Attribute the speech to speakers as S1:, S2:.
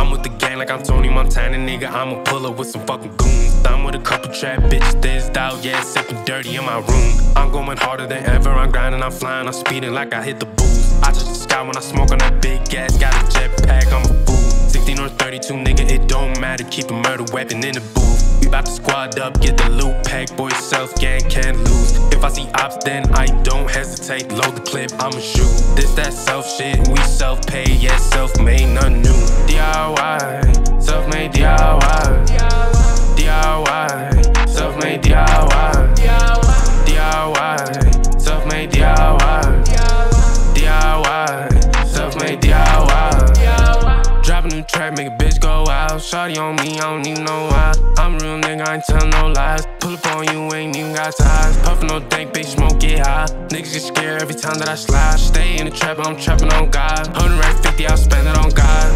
S1: I'm with the gang like I'm Tony Montana, nigga. I'ma pull up with some fucking goons. I'm with a couple trap bitches, thizzed out, yeah, sipping dirty in my room. I'm going harder than ever, I'm grinding, I'm flying, I'm speeding like I hit the booze. I touch the sky when I smoke on that big gas, got a jetpack, I'm a fool. 16 or 32, nigga, it don't matter, keep a murder weapon in the booth. We bout to squad up, get the loot pack, boy, self gang can't lose. If I see ops, then I don't hesitate, load the clip, I'ma shoot. This that self shit, we self-paid, yeah, self-made, nothing new. DIY, self-made DIY, DIY, self-made DIY, DIY, self-made DIY, DIY, self-made DIY. Drop a new track, make a bitch go out. Shawty on me, I don't even know why. I'm a real nigga, I ain't tellin' no lies. Pull up on you, ain't even got ties. Puffin' no dank, bitch, smoke get high. Niggas get scared every time that I slide. Stay in the trap, I'm trappin' on God. 100 rack 50, I'll spend it on God.